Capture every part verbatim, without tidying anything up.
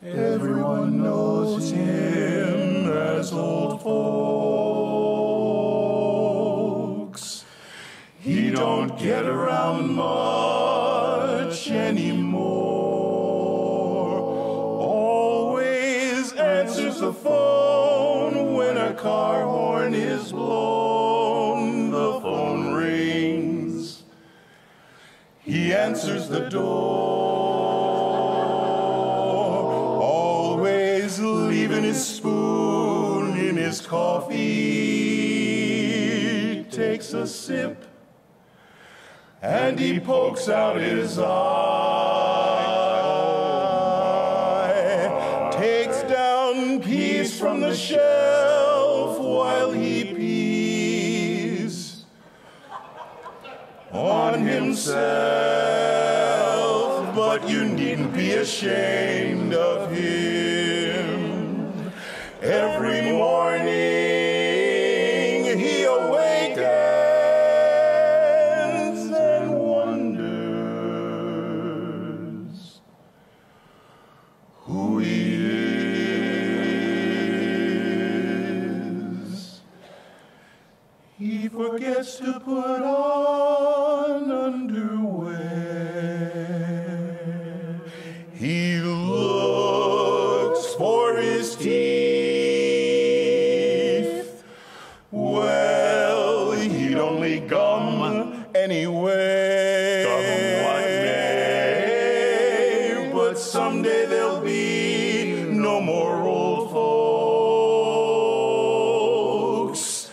Everyone knows him as old folks. He don't get around much anymore. Always answers the phone when a car horn is blown. The phone rings. He answers the door. Leaving his spoon in his coffee, takes a sip, and he pokes out his eye, takes down peas from the shelf while he pees on himself, but you needn't be ashamed of him. Every morning he awakens and wonders who he is. He forgets to put on underwear. He looks for his teeth. Gum anyway, gum one day, but someday there'll be no more old folks.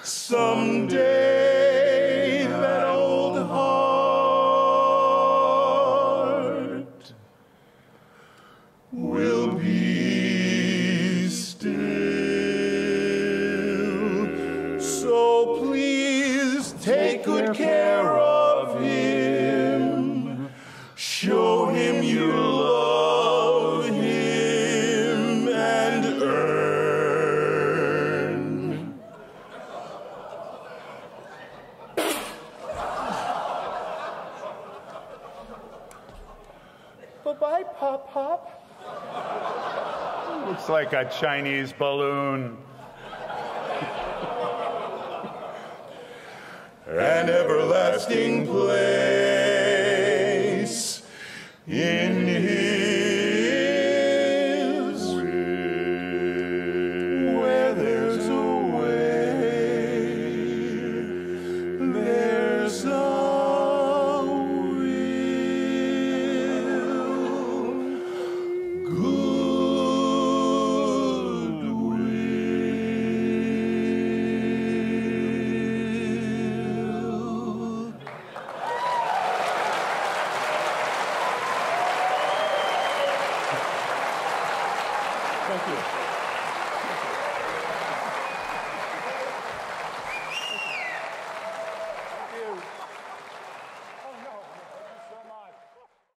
Someday that old heart will be still. So please take good care of him. Show him you love him and earn. Bye-bye, Pop Pop. Looks like a Chinese balloon. An everlasting place in